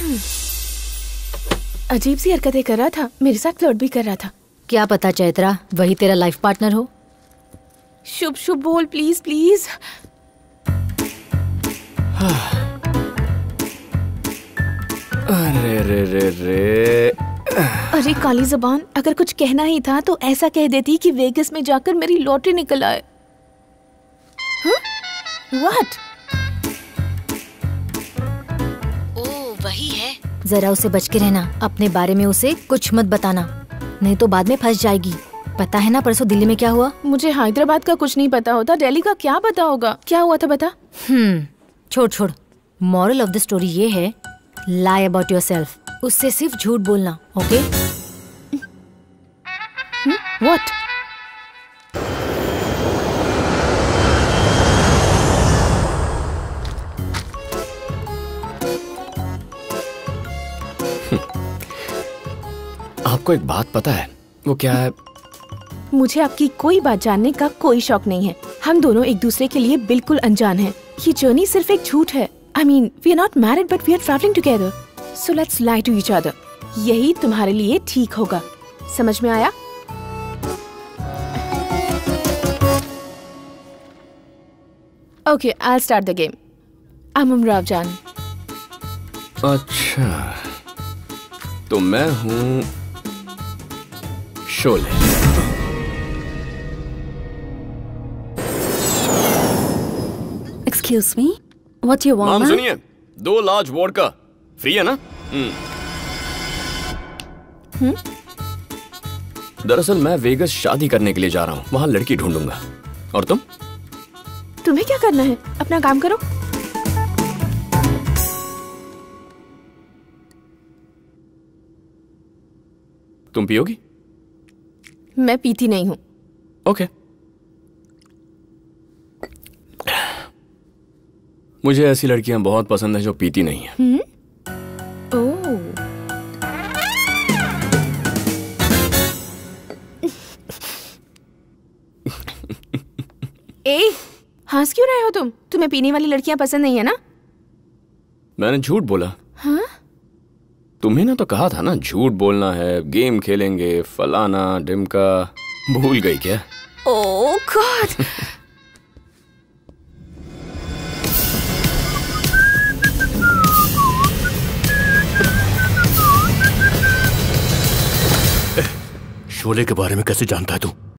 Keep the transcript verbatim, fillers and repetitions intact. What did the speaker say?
अजीब सी हरकतें कर रहा था, मेरे साथ फ्लर्ट भी कर रहा था। क्या पता चैत्रा वही तेरा लाइफ पार्टनर हो। शुभ शुभ बोल प्लीज प्लीज। अरे रे रे रे। अरे काली ज़बान, अगर कुछ कहना ही था तो ऐसा कह देती कि वेगस में जाकर मेरी लॉटरी निकल आए। व्हाट? ओ वही है। जरा उसे बच के रहना, अपने बारे में उसे कुछ मत बताना, नहीं तो बाद में फंस जाएगी। पता है ना परसों दिल्ली में क्या हुआ? मुझे हैदराबाद का कुछ नहीं पता होता, दिल्ली का क्या पता होगा। क्या हुआ था बता। हम्म छोड़ छोड़। मॉरल ऑफ द स्टोरी ये है, लाई अबाउट योरसेल्फ। उससे सिर्फ झूठ बोलना, ओके? व्हाट? आपको एक बात पता है, वो क्या है? मुझे आपकी कोई बात जानने का कोई शौक नहीं है। हम दोनों एक दूसरे के लिए बिल्कुल अनजान हैं। ये जर्नी सिर्फ एक झूठ है। I mean we are not married but we are travelling together, so let's lie to each other. यही तुम्हारे लिए ठीक होगा। समझ में आया? Okay, I will start the game. I am Umrao Jaan. अच्छा, तो मैं हूँ Sholay. Excuse me, what you want? माम सुनिए, दो लार्ज वोडका फ्री है ना? हम्म। दरअसल मैं वेगस शादी करने के लिए जा रहा हूँ, वहाँ लड़की ढूंढूंगा। और तुम? तुम्हें क्या करना है? अपना काम करो। तुम पियोगी? मैं पीती नहीं हूँ। ओके। मुझे ऐसी लड़कियां बहुत पसंद है जो पीती नहीं है। हम्म? ओह। ए, हंस क्यों रहे हो तुम? तुम्हें पीने वाली लड़कियां पसंद नहीं है ना? मैंने झूठ बोला। हाँ? तुम्हें ना तो कहा था ना झूठ बोलना है, गेम खेलेंगे, फलाना ढिमका। भूल गई क्या? ओह गॉड। शोले के बारे में कैसे जानता है तू?